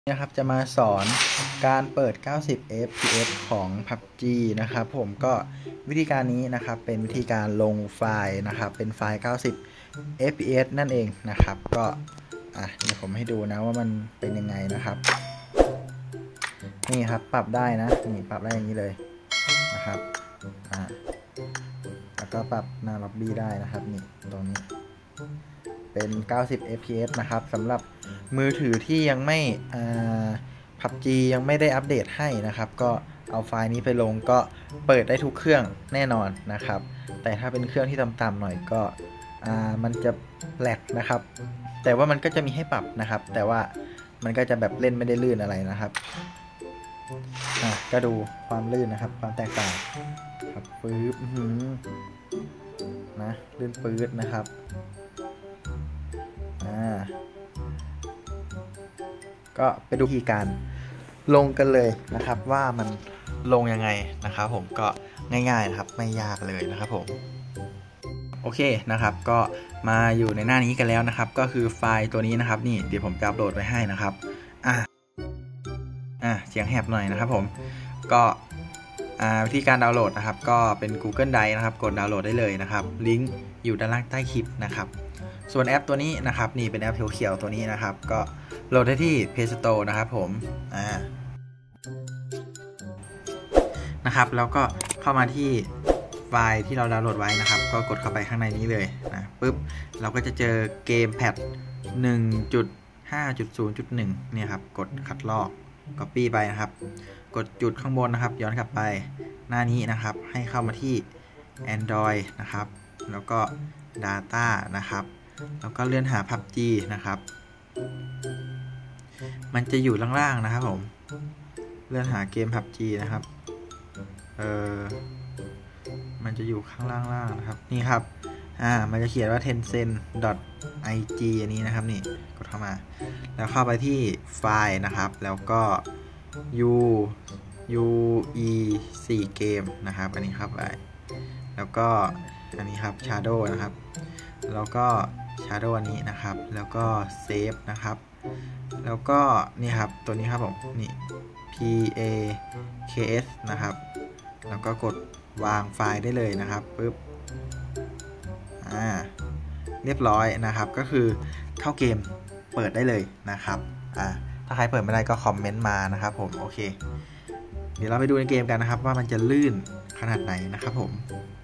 นะครับจะมาสอนการเปิด 90 fps ของ PUBG นะครับผมก็วิธีการนี้นะครับเป็นวิธีการลงไฟล์นะครับเป็นไฟล์ 90 fps นั่นเองนะครับก็เดี๋ยวผมให้ดูนะว่ามันเป็นยังไงนะครับนี่ครับปรับได้นะนี่ปรับได้อย่างนี้เลยนะครับแล้วก็ปรับหน้าล็อบบี้ได้นะครับนี่ตรงนี้เป็น 90 fps นะครับสำหรับมือถือที่ยังไม่PUBG ยังไม่ได้อัปเดตให้นะครับก็เอาไฟล์นี้ไปลงก็เปิดได้ทุกเครื่องแน่นอนนะครับแต่ถ้าเป็นเครื่องที่ต่ำๆหน่อยก็มันจะแหลกนะครับแต่ว่ามันก็จะมีให้ปรับนะครับแต่ว่ามันก็จะแบบเล่นไม่ได้ลื่นอะไรนะครับก็ดูความลื่นนะครับความแตกต่างครับปื๊บนะลื่นปื๊ดนะครับก็ไปดูวิธีการลงกันเลยนะครับว่ามันลงยังไงนะครับผมก็ง่ายๆนะครับไม่ยากเลยนะครับผมโอเคนะครับก็มาอยู่ในหน้านี้กันแล้วนะครับก็คือไฟล์ตัวนี้นะครับนี่เดี๋ยวผมจะอัปโหลดไว้ให้นะครับเสียงแหบหน่อยนะครับผมก็วิธีการดาวน์โหลดนะครับก็เป็น Google Drive นะครับกดดาวน์โหลดได้เลยนะครับลิงก์อยู่ด้านล่างใต้คลิปนะครับส่วนแอปตัวนี้นะครับนี่เป็นแอปเขียวๆตัวนี้นะครับก็โหลดได้ที่ Play Store นะครับผมนะครับแล้วก็เข้ามาที่ไฟล์ที่เราดาวน์โหลดไว้นะครับก็กดเข้าไปข้างในนี้เลยนะปุ๊บเราก็จะเจอเกมแพท 1.5.0.1 เนี่ยครับกดคัดลอก Copy ไปนะครับกดจุดข้างบนนะครับย้อนกลับไปหน้านี้นะครับให้เข้ามาที่ Android นะครับแล้วก็ Data นะครับแล้วก็เลื่อนหา PUBG นะครับมันจะอยู่ล่างๆนะครับผมเลื่อนหาเกม PUBG นะครับมันจะอยู่ข้างล่างๆนะครับนี่ครับมันจะเขียนว่า tencent.ig อันนี้นะครับนี่กดเข้ามาแล้วเข้าไปที่ไฟล์นะครับแล้วก็ UE4 เกมนะครับอันนี้ครับไปแล้วก็อันนี้ครับ Shadow นะครับแล้วก็ Shadow อันนี้นะครับแล้วก็ Save นะครับแล้วก็นี่ครับตัวนี้ครับผมนี่ PAKS นะครับแล้วก็กดวางไฟล์ได้เลยนะครับปึ๊บเรียบร้อยนะครับก็คือเข้าเกมเปิดได้เลยนะครับถ้าใครเปิดไม่ได้ก็คอมเมนต์มานะครับผมโอเคเดี๋ยวเราไปดูในเกมกันนะครับว่ามันจะลื่นขนาดไหนนะครับผม